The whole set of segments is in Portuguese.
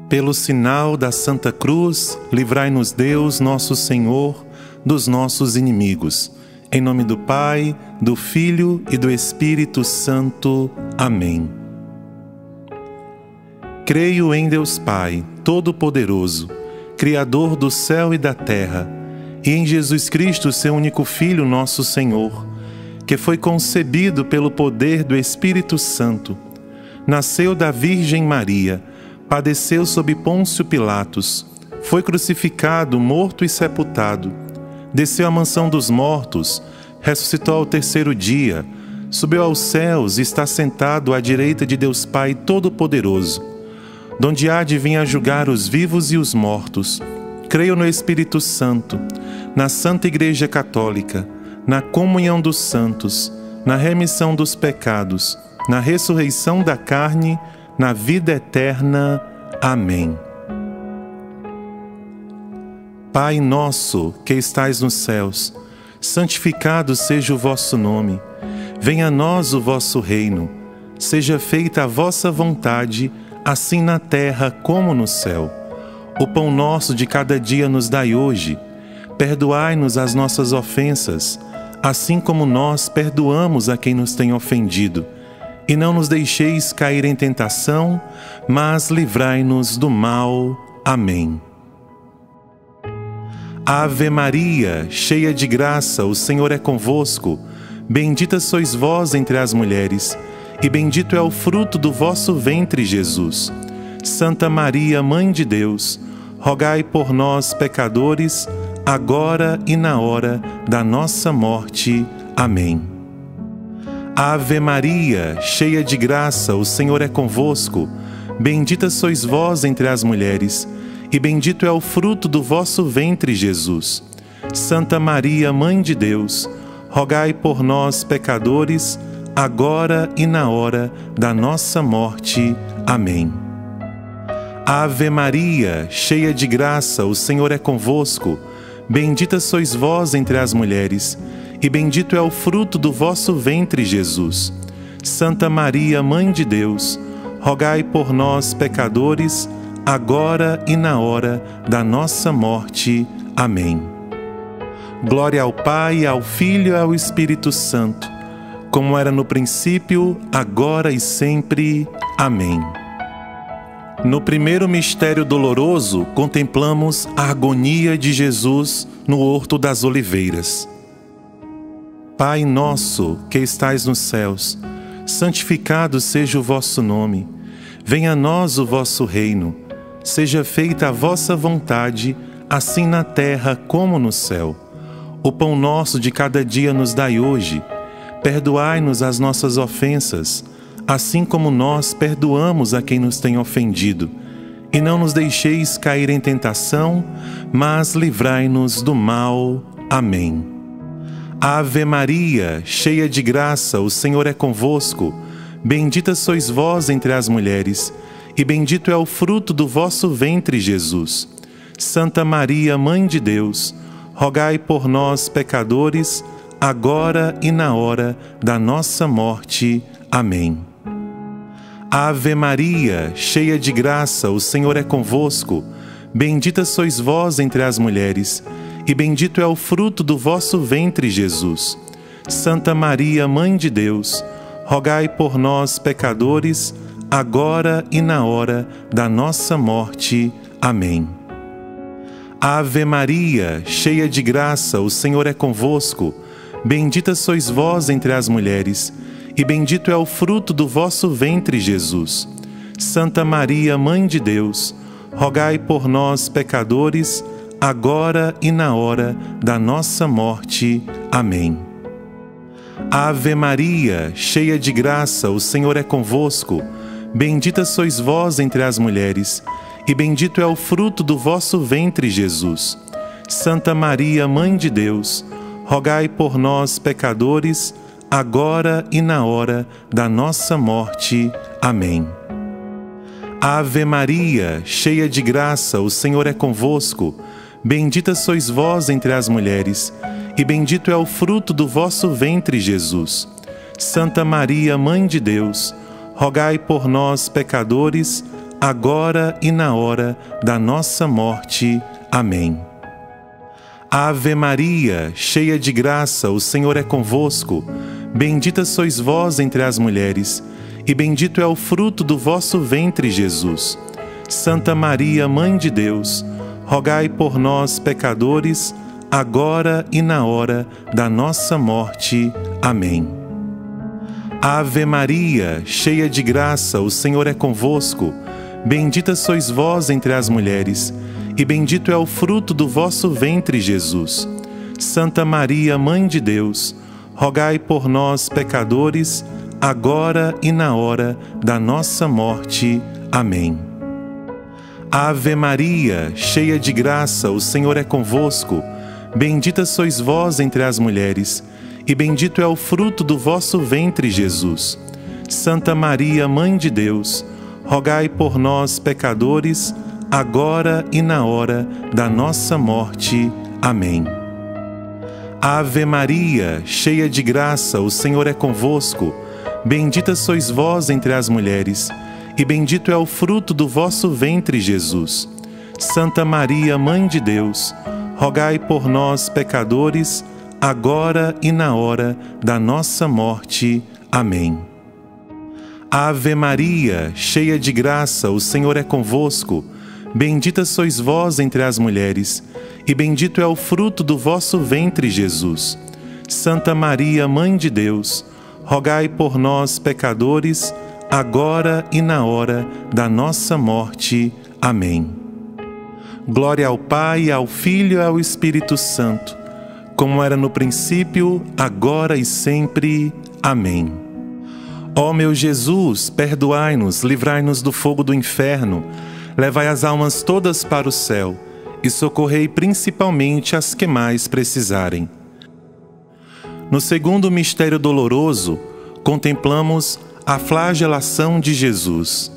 Pelo sinal da Santa Cruz, livrai-nos Deus, nosso Senhor, dos nossos inimigos. Em nome do Pai, do Filho e do Espírito Santo. Amém. Creio em Deus Pai, Todo-Poderoso, Criador do céu e da terra, e em Jesus Cristo, seu único Filho, nosso Senhor, que foi concebido pelo poder do Espírito Santo, nasceu da Virgem Maria, padeceu sob Pôncio Pilatos, foi crucificado, morto e sepultado, desceu à mansão dos mortos, ressuscitou ao terceiro dia, subiu aos céus e está sentado à direita de Deus Pai Todo-Poderoso, donde há de vir a julgar os vivos e os mortos. Creio no Espírito Santo, na Santa Igreja Católica, na comunhão dos santos, na remissão dos pecados, na ressurreição da carne, na vida eterna. Amém. Pai nosso, que estais nos céus, santificado seja o vosso nome. Venha a nós o vosso reino. Seja feita a vossa vontade, assim na terra como no céu. O pão nosso de cada dia nos dai hoje. Perdoai-nos as nossas ofensas, assim como nós perdoamos a quem nos tem ofendido. E não nos deixeis cair em tentação, mas livrai-nos do mal. Amém. Ave Maria, cheia de graça, o Senhor é convosco. Bendita sois vós entre as mulheres, e bendito é o fruto do vosso ventre, Jesus. Santa Maria, Mãe de Deus, rogai por nós, pecadores, agora e na hora da nossa morte. Amém. Ave Maria, cheia de graça, o Senhor é convosco. Bendita sois vós entre as mulheres, e bendito é o fruto do vosso ventre, Jesus. Santa Maria, Mãe de Deus, rogai por nós, pecadores, agora e na hora da nossa morte. Amém. Ave Maria, cheia de graça, o Senhor é convosco. Bendita sois vós entre as mulheres, e bendito é o fruto do vosso ventre, Jesus. Santa Maria, Mãe de Deus, rogai por nós, pecadores, agora e na hora da nossa morte. Amém. Glória ao Pai, ao Filho e ao Espírito Santo, como era no princípio, agora e sempre. Amém. No primeiro mistério doloroso, contemplamos a agonia de Jesus no Horto das Oliveiras. Pai nosso, que estais nos céus, santificado seja o vosso nome. Venha a nós o vosso reino. Seja feita a vossa vontade, assim na terra como no céu. O pão nosso de cada dia nos dai hoje. Perdoai-nos as nossas ofensas, assim como nós perdoamos a quem nos tem ofendido. E não nos deixeis cair em tentação, mas livrai-nos do mal. Amém. Ave Maria, cheia de graça, o Senhor é convosco. Bendita sois vós entre as mulheres, e bendito é o fruto do vosso ventre, Jesus. Santa Maria, Mãe de Deus, rogai por nós, pecadores, agora e na hora da nossa morte. Amém. Ave Maria, cheia de graça, o Senhor é convosco. Bendita sois vós entre as mulheres, e bendito é o fruto do vosso ventre, Jesus. Santa Maria, Mãe de Deus, rogai por nós, pecadores, agora e na hora da nossa morte. Amém. Ave Maria, cheia de graça, o Senhor é convosco. Bendita sois vós entre as mulheres, e bendito é o fruto do vosso ventre, Jesus. Santa Maria, Mãe de Deus, rogai por nós, pecadores, agora e na hora da nossa morte. Amém. Ave Maria, cheia de graça, o Senhor é convosco. Bendita sois vós entre as mulheres, e bendito é o fruto do vosso ventre, Jesus. Santa Maria, Mãe de Deus, rogai por nós, pecadores, agora e na hora da nossa morte. Amém. Ave Maria, cheia de graça, o Senhor é convosco. Bendita sois vós entre as mulheres, e bendito é o fruto do vosso ventre, Jesus. Santa Maria, Mãe de Deus, rogai por nós, pecadores, agora e na hora da nossa morte. Amém. Ave Maria, cheia de graça, o Senhor é convosco. Bendita sois vós entre as mulheres, e bendito é o fruto do vosso ventre, Jesus. Santa Maria, Mãe de Deus, rogai por nós, pecadores, agora e na hora da nossa morte. Amém. Ave Maria, cheia de graça, o Senhor é convosco. Bendita sois vós entre as mulheres, e bendito é o fruto do vosso ventre, Jesus. Santa Maria, Mãe de Deus, rogai por nós, pecadores, agora e na hora da nossa morte. Amém. Ave Maria, cheia de graça, o Senhor é convosco. Bendita sois vós entre as mulheres, e bendito é o fruto do vosso ventre, Jesus. Santa Maria, Mãe de Deus, rogai por nós, pecadores, agora e na hora da nossa morte. Amém. Ave Maria, cheia de graça, o Senhor é convosco. Bendita sois vós entre as mulheres, e bendito é o fruto do vosso ventre, Jesus. Santa Maria, Mãe de Deus, rogai por nós, pecadores, agora e na hora da nossa morte. Amém. Ave Maria, cheia de graça, o Senhor é convosco. Bendita sois vós entre as mulheres, e bendito é o fruto do vosso ventre, Jesus. Santa Maria, Mãe de Deus, rogai por nós, pecadores, agora e na hora da nossa morte. Amém. Glória ao Pai, ao Filho e ao Espírito Santo, como era no princípio, agora e sempre. Amém. Ó meu Jesus, perdoai-nos, livrai-nos do fogo do inferno, levai as almas todas para o céu e socorrei principalmente as que mais precisarem. No segundo mistério doloroso, contemplamos a flagelação de Jesus.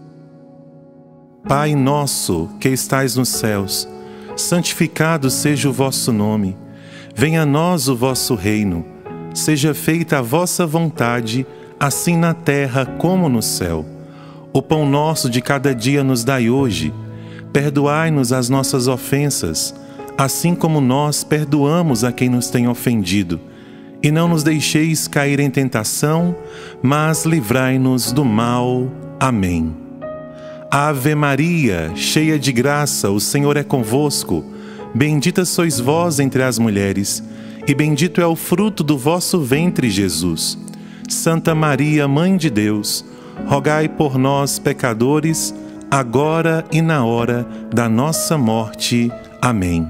Pai nosso, que estais nos céus, santificado seja o vosso nome. Venha a nós o vosso reino. Seja feita a vossa vontade, assim na terra como no céu. O pão nosso de cada dia nos dai hoje. Perdoai-nos as nossas ofensas, assim como nós perdoamos a quem nos tem ofendido. E não nos deixeis cair em tentação, mas livrai-nos do mal. Amém. Ave Maria, cheia de graça, o Senhor é convosco. Bendita sois vós entre as mulheres, e bendito é o fruto do vosso ventre, Jesus. Santa Maria, Mãe de Deus, rogai por nós, pecadores, agora e na hora da nossa morte. Amém.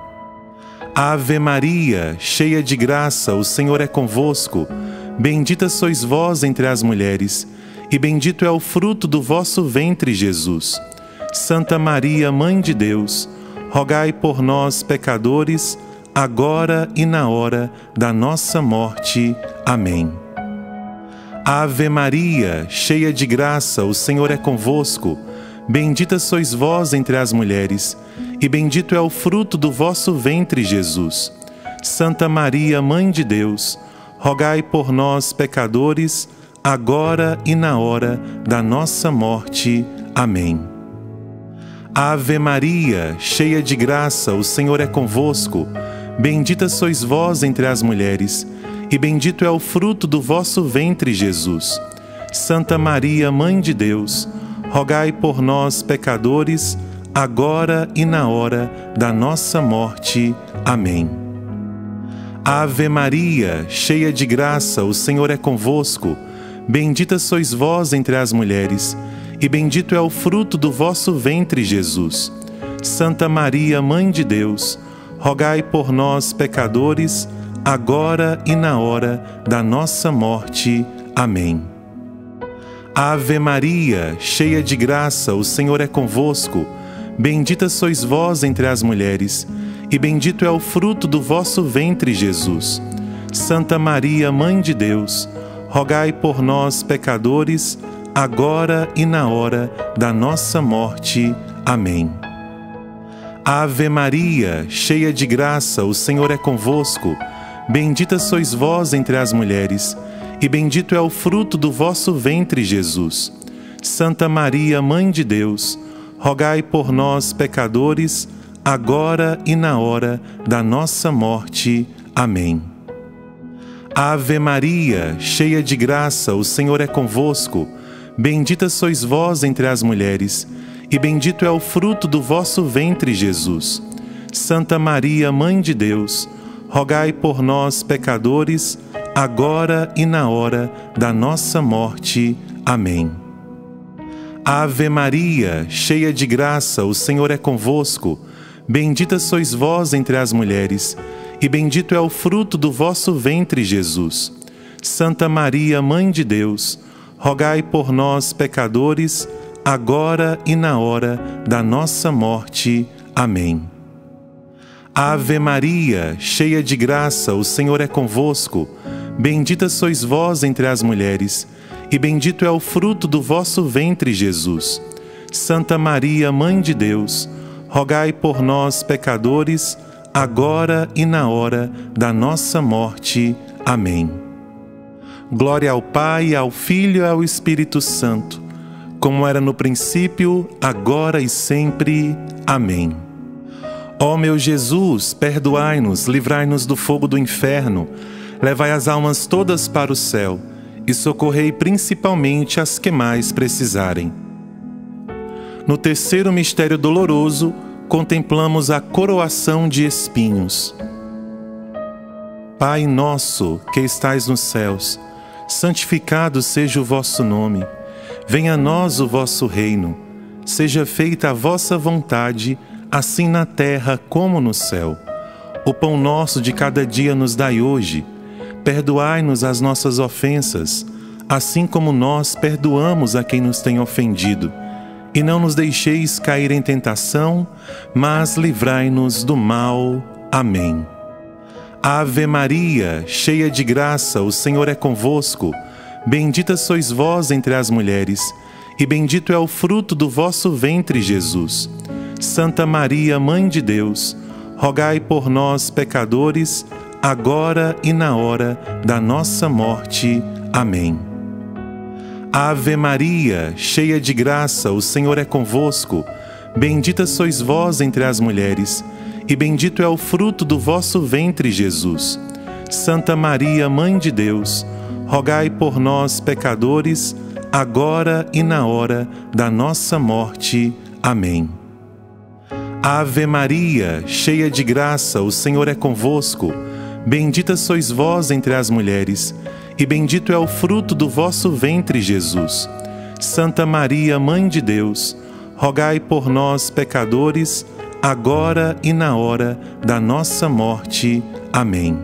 Ave Maria, cheia de graça, o Senhor é convosco. Bendita sois vós entre as mulheres, e bendito é o fruto do vosso ventre, Jesus. Santa Maria, Mãe de Deus, rogai por nós, pecadores, agora e na hora da nossa morte. Amém. Ave Maria, cheia de graça, o Senhor é convosco. Bendita sois vós entre as mulheres, e bendito é o fruto do vosso ventre, Jesus. Santa Maria, Mãe de Deus, rogai por nós, pecadores, agora e na hora da nossa morte. Amém. Ave Maria, cheia de graça, o Senhor é convosco. Bendita sois vós entre as mulheres, e bendito é o fruto do vosso ventre, Jesus. Santa Maria, Mãe de Deus, rogai por nós, pecadores, agora e na hora da nossa morte. Amém. Ave Maria, cheia de graça, o Senhor é convosco. Bendita sois vós entre as mulheres, e bendito é o fruto do vosso ventre, Jesus. Santa Maria, Mãe de Deus, rogai por nós, pecadores, agora e na hora da nossa morte. Amém. Ave Maria, cheia de graça, o Senhor é convosco. Bendita sois vós entre as mulheres, e bendito é o fruto do vosso ventre, Jesus. Santa Maria, Mãe de Deus, rogai por nós, pecadores, agora e na hora da nossa morte. Amém. Ave Maria, cheia de graça, o Senhor é convosco. Bendita sois vós entre as mulheres, e bendito é o fruto do vosso ventre, Jesus. Santa Maria, Mãe de Deus, rogai por nós, pecadores, agora e na hora da nossa morte. Amém. Ave Maria, cheia de graça, o Senhor é convosco. Bendita sois vós entre as mulheres, e bendito é o fruto do vosso ventre, Jesus. Santa Maria, Mãe de Deus, rogai por nós, pecadores, agora e na hora da nossa morte. Amém. Ave Maria, cheia de graça, o Senhor é convosco. Bendita sois vós entre as mulheres, e bendito é o fruto do vosso ventre, Jesus. Santa Maria, Mãe de Deus, rogai por nós, pecadores, agora e na hora da nossa morte. Amém. Ave Maria, cheia de graça, o Senhor é convosco. Bendita sois vós entre as mulheres, e bendito é o fruto do vosso ventre, Jesus. Santa Maria, Mãe de Deus, rogai por nós, pecadores, agora e na hora da nossa morte. Amém. Glória ao Pai, ao Filho e ao Espírito Santo, como era no princípio, agora e sempre. Amém. Ó meu Jesus, perdoai-nos, livrai-nos do fogo do inferno, levai as almas todas para o céu e socorrei principalmente as que mais precisarem. No terceiro mistério doloroso, contemplamos a coroação de espinhos. Pai nosso, que estais nos céus, santificado seja o vosso nome. Venha a nós o vosso reino. Seja feita a vossa vontade, assim na terra como no céu. O pão nosso de cada dia nos dai hoje. Perdoai-nos as nossas ofensas, assim como nós perdoamos a quem nos tem ofendido. E não nos deixeis cair em tentação, mas livrai-nos do mal. Amém. Ave Maria, cheia de graça, o Senhor é convosco. Bendita sois vós entre as mulheres, e bendito é o fruto do vosso ventre, Jesus. Santa Maria, Mãe de Deus, rogai por nós, pecadores, agora e na hora da nossa morte. Amém. Ave Maria, cheia de graça, o Senhor é convosco. Bendita sois vós entre as mulheres, e bendito é o fruto do vosso ventre, Jesus. Santa Maria, Mãe de Deus, rogai por nós, pecadores, agora e na hora da nossa morte. Amém. Ave Maria, cheia de graça, o Senhor é convosco. Bendita sois vós entre as mulheres, e bendito é o fruto do vosso ventre, Jesus. Santa Maria, Mãe de Deus, rogai por nós, pecadores, agora e na hora da nossa morte. Amém.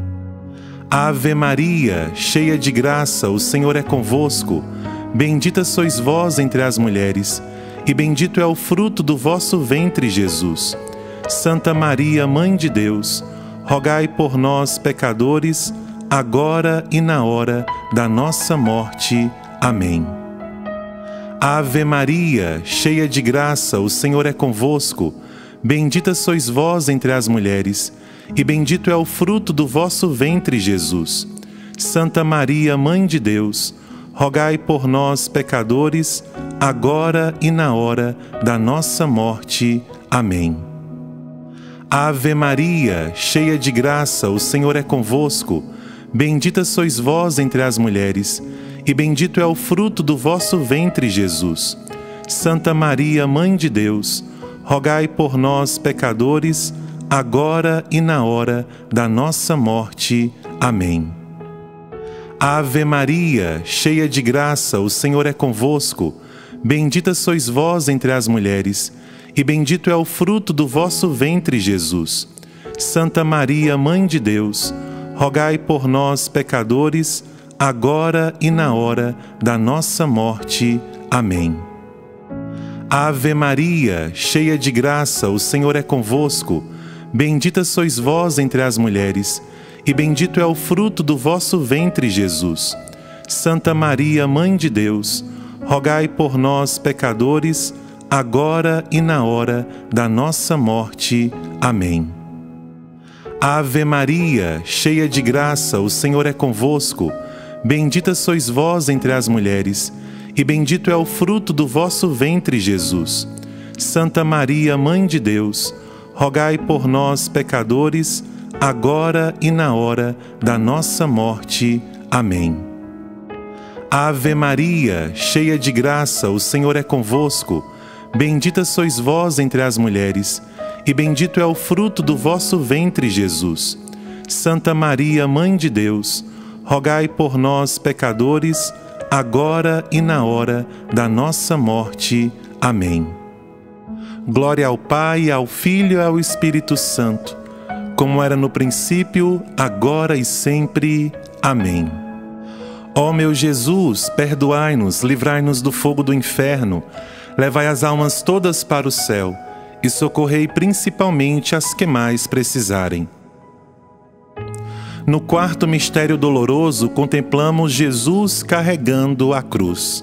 Ave Maria, cheia de graça, o Senhor é convosco. Bendita sois vós entre as mulheres, e bendito é o fruto do vosso ventre, Jesus. Santa Maria, Mãe de Deus, rogai por nós, pecadores, agora e na hora da nossa morte. Amém. Ave Maria, cheia de graça, o Senhor é convosco. Bendita sois vós entre as mulheres, e bendito é o fruto do vosso ventre, Jesus. Santa Maria, Mãe de Deus, rogai por nós, pecadores, agora e na hora da nossa morte. Amém. Ave Maria, cheia de graça, o Senhor é convosco. Bendita sois vós entre as mulheres, e bendito é o fruto do vosso ventre, Jesus. Santa Maria, Mãe de Deus, rogai por nós, pecadores, agora e na hora da nossa morte. Amém. Ave Maria, cheia de graça, o Senhor é convosco. Bendita sois vós entre as mulheres, e bendito é o fruto do vosso ventre, Jesus. Santa Maria, Mãe de Deus, rogai por nós, pecadores, agora e na hora da nossa morte. Amém. Ave Maria, cheia de graça, o Senhor é convosco. Bendita sois vós entre as mulheres, e bendito é o fruto do vosso ventre, Jesus. Santa Maria, Mãe de Deus, rogai por nós, pecadores, agora e na hora da nossa morte. Amém. Ave Maria, cheia de graça, o Senhor é convosco. Bendita sois vós entre as mulheres, e bendito é o fruto do vosso ventre, Jesus. Santa Maria, Mãe de Deus, rogai por nós, pecadores, agora e na hora da nossa morte. Amém. Ave Maria, cheia de graça, o Senhor é convosco. Bendita sois vós entre as mulheres, e bendito é o fruto do vosso ventre, Jesus. Santa Maria, Mãe de Deus, rogai por nós, pecadores, agora e na hora da nossa morte. Amém. Glória ao Pai, ao Filho e ao Espírito Santo, como era no princípio, agora e sempre. Amém. Ó meu Jesus, perdoai-nos, livrai-nos do fogo do inferno, levai as almas todas para o céu e socorrei principalmente as que mais precisarem. No quarto mistério doloroso, contemplamos Jesus carregando a cruz.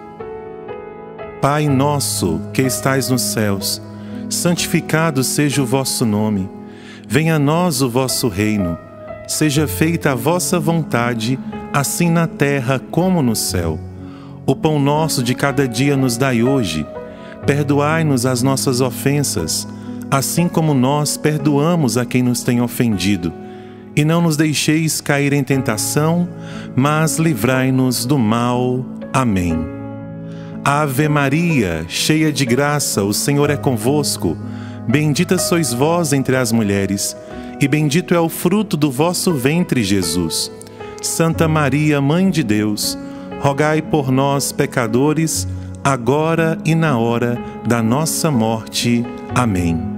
Pai nosso, que estais nos céus, santificado seja o vosso nome. Venha a nós o vosso reino. Seja feita a vossa vontade, assim na terra como no céu. O pão nosso de cada dia nos dai hoje. Perdoai-nos as nossas ofensas, assim como nós perdoamos a quem nos tem ofendido. E não nos deixeis cair em tentação, mas livrai-nos do mal. Amém. Ave Maria, cheia de graça, o Senhor é convosco. Bendita sois vós entre as mulheres, e bendito é o fruto do vosso ventre, Jesus. Santa Maria, Mãe de Deus, rogai por nós, pecadores, agora e na hora da nossa morte. Amém.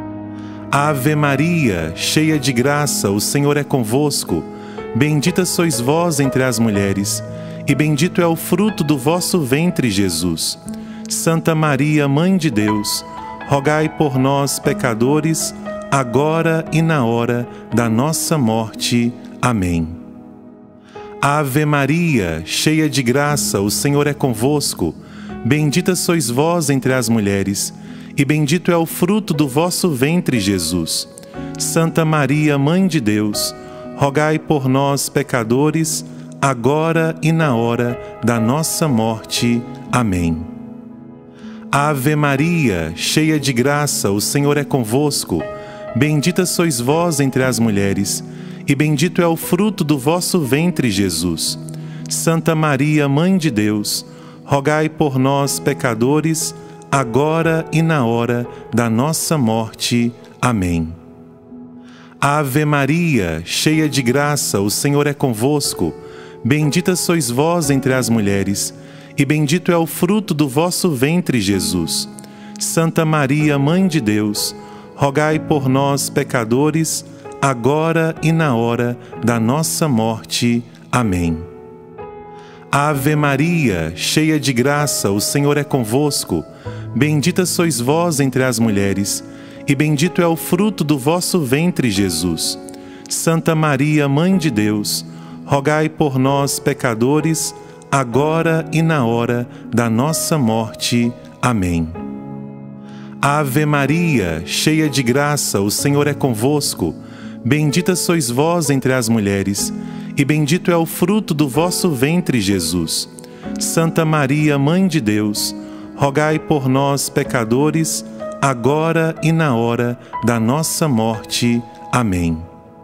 Ave Maria, cheia de graça, o Senhor é convosco. Bendita sois vós entre as mulheres, e bendito é o fruto do vosso ventre, Jesus. Santa Maria, Mãe de Deus, rogai por nós, pecadores, agora e na hora da nossa morte. Amém. Ave Maria, cheia de graça, o Senhor é convosco. Bendita sois vós entre as mulheres, e bendito é o fruto do vosso ventre, Jesus. Santa Maria, Mãe de Deus, rogai por nós, pecadores, agora e na hora da nossa morte. Amém. Ave Maria, cheia de graça, o Senhor é convosco. Bendita sois vós entre as mulheres, e bendito é o fruto do vosso ventre, Jesus. Santa Maria, Mãe de Deus, rogai por nós, pecadores, agora e na hora da nossa morte. Amém. Ave Maria, cheia de graça, o Senhor é convosco. Bendita sois vós entre as mulheres, e bendito é o fruto do vosso ventre, Jesus. Santa Maria, Mãe de Deus, rogai por nós, pecadores, agora e na hora da nossa morte. Amém. Ave Maria, cheia de graça, o Senhor é convosco. Bendita sois vós entre as mulheres, e bendito é o fruto do vosso ventre, Jesus. Santa Maria, Mãe de Deus, rogai por nós, pecadores, agora e na hora da nossa morte. Amém. Ave Maria, cheia de graça, o Senhor é convosco. Bendita sois vós entre as mulheres, e bendito é o fruto do vosso ventre, Jesus. Santa Maria, Mãe de Deus, rogai por nós, pecadores, agora e na hora da nossa morte. Amém.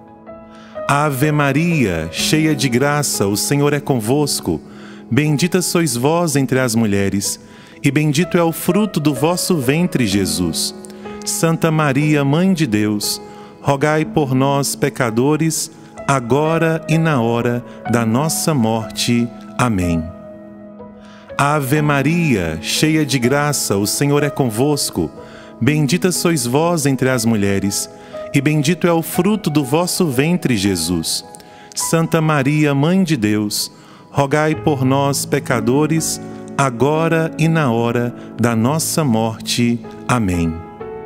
Ave Maria, cheia de graça, o Senhor é convosco. Bendita sois vós entre as mulheres, e bendito é o fruto do vosso ventre, Jesus. Santa Maria, Mãe de Deus, rogai por nós, pecadores, agora e na hora da nossa morte. Amém. Ave Maria, cheia de graça, o Senhor é convosco. Bendita sois vós entre as mulheres, e bendito é o fruto do vosso ventre, Jesus. Santa Maria, Mãe de Deus, rogai por nós, pecadores, agora e na hora da nossa morte. Amém.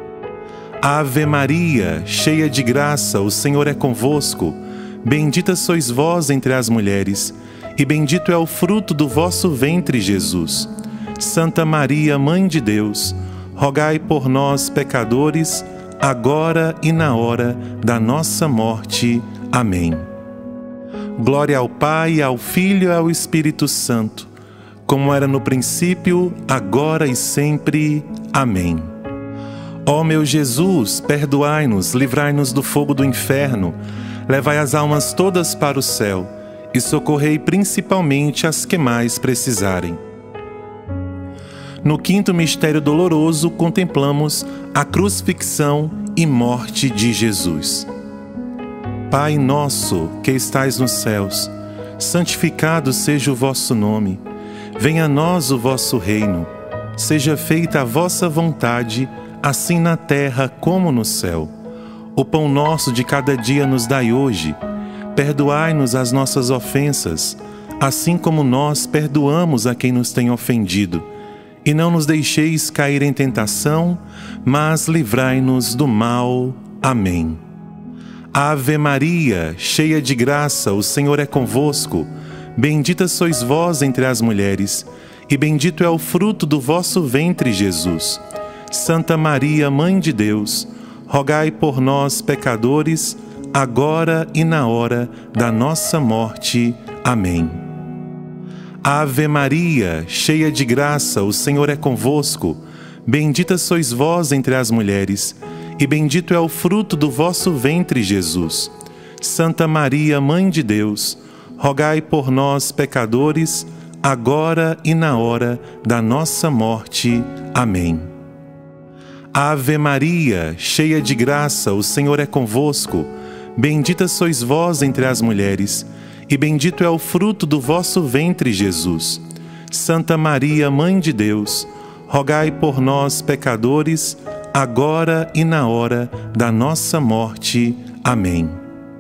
Ave Maria, cheia de graça, o Senhor é convosco. Bendita sois vós entre as mulheres, e bendito é o fruto do vosso ventre, Jesus. Santa Maria, Mãe de Deus, rogai por nós, pecadores, agora e na hora da nossa morte. Amém. Glória ao Pai, ao Filho e ao Espírito Santo, como era no princípio, agora e sempre. Amém. Ó meu Jesus, perdoai-nos, livrai-nos do fogo do inferno, levai as almas todas para o céu e socorrei principalmente as que mais precisarem. No quinto mistério doloroso, contemplamos a crucifixão e morte de Jesus. Pai nosso, que estais nos céus, santificado seja o vosso nome. Venha a nós o vosso reino. Seja feita a vossa vontade, assim na terra como no céu. O pão nosso de cada dia nos dai hoje. Perdoai-nos as nossas ofensas, assim como nós perdoamos a quem nos tem ofendido. E não nos deixeis cair em tentação, mas livrai-nos do mal. Amém. Ave Maria, cheia de graça, o Senhor é convosco. Bendita sois vós entre as mulheres, e bendito é o fruto do vosso ventre, Jesus. Santa Maria, Mãe de Deus, rogai por nós, pecadores, agora e na hora da nossa morte. Amém. Ave Maria, cheia de graça, o Senhor é convosco. Bendita sois vós entre as mulheres, e bendito é o fruto do vosso ventre, Jesus. Santa Maria, Mãe de Deus, rogai por nós, pecadores, agora e na hora da nossa morte. Amém. Ave Maria, cheia de graça, o Senhor é convosco. Bendita sois vós entre as mulheres, e bendito é o fruto do vosso ventre, Jesus. Santa Maria, Mãe de Deus, rogai por nós, pecadores, agora e na hora da nossa morte. Amém.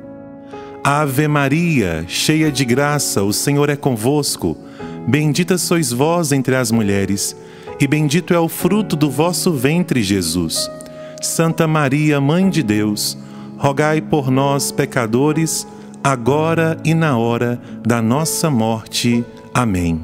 Ave Maria, cheia de graça, o Senhor é convosco. Bendita sois vós entre as mulheres, e bendito é o fruto do vosso ventre, Jesus. Santa Maria, Mãe de Deus, rogai por nós, pecadores, agora e na hora da nossa morte. Amém.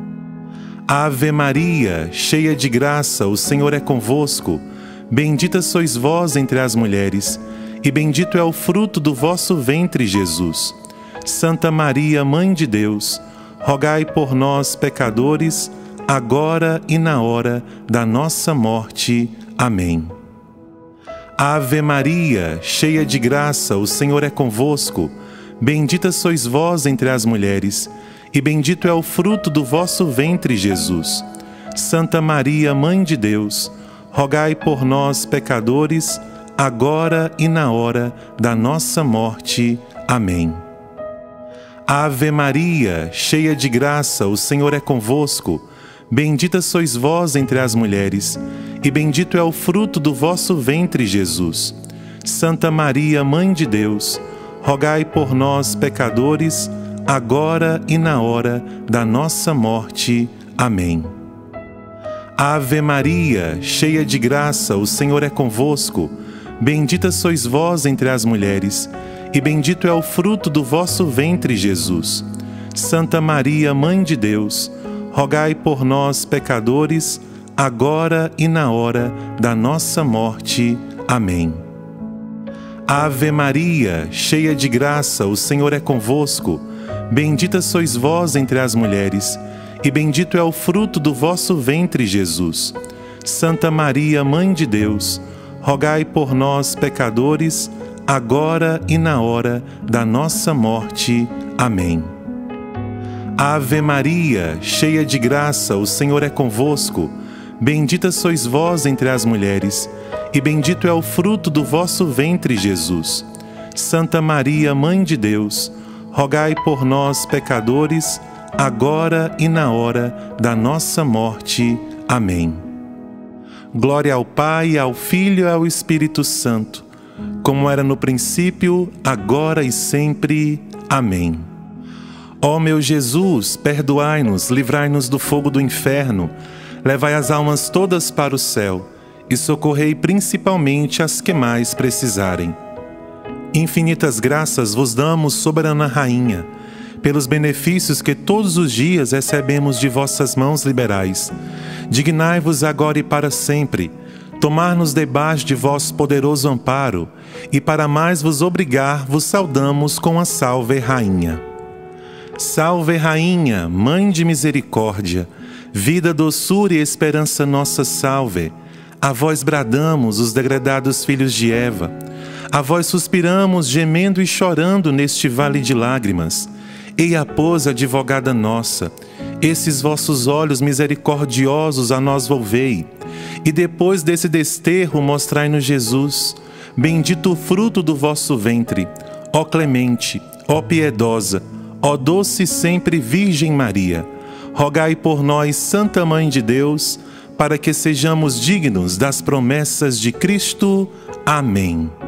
Ave Maria, cheia de graça, o Senhor é convosco. Bendita sois vós entre as mulheres, e bendito é o fruto do vosso ventre, Jesus. Santa Maria, Mãe de Deus, rogai por nós, pecadores, agora e na hora da nossa morte. Amém. Ave Maria, cheia de graça, o Senhor é convosco. Bendita sois vós entre as mulheres, e bendito é o fruto do vosso ventre, Jesus. Santa Maria, Mãe de Deus, rogai por nós, pecadores, agora e na hora da nossa morte. Amém. Ave Maria, cheia de graça, o Senhor é convosco. Bendita sois vós entre as mulheres, e bendito é o fruto do vosso ventre, Jesus. Santa Maria, Mãe de Deus, rogai por nós, pecadores, agora e na hora da nossa morte. Amém. Ave Maria, cheia de graça, o Senhor é convosco. Bendita sois vós entre as mulheres, e bendito é o fruto do vosso ventre, Jesus. Santa Maria, Mãe de Deus, rogai por nós, pecadores, agora e na hora da nossa morte. Amém. Ave Maria, cheia de graça, o Senhor é convosco. Bendita sois vós entre as mulheres, e bendito é o fruto do vosso ventre, Jesus. Santa Maria, Mãe de Deus, rogai por nós, pecadores, agora e na hora da nossa morte. Amém. Ave Maria, cheia de graça, o Senhor é convosco. Bendita sois vós entre as mulheres, e bendito é o fruto do vosso ventre, Jesus. Santa Maria, Mãe de Deus, rogai por nós, pecadores, agora e na hora da nossa morte. Amém. Glória ao Pai, ao Filho e ao Espírito Santo, como era no princípio, agora e sempre. Amém. Ó meu Jesus, perdoai-nos, livrai-nos do fogo do inferno, levai as almas todas para o céu e socorrei principalmente as que mais precisarem. Infinitas graças vos damos, soberana Rainha, pelos benefícios que todos os dias recebemos de vossas mãos liberais. Dignai-vos agora e para sempre tomar-nos debaixo de vosso poderoso amparo, e para mais vos obrigar, vos saudamos com a Salve Rainha. Salve, Rainha, Mãe de Misericórdia, vida, doçura e esperança nossa, salve. A vós bradamos, os degredados filhos de Eva. A vós suspiramos, gemendo e chorando neste vale de lágrimas. Eia, pois, advogada nossa, esses vossos olhos misericordiosos a nós volvei. E depois desse desterro mostrai-nos Jesus, bendito o fruto do vosso ventre. Ó clemente, ó piedosa, ó doce sempre Virgem Maria, rogai por nós, Santa Mãe de Deus, para que sejamos dignos das promessas de Cristo. Amém.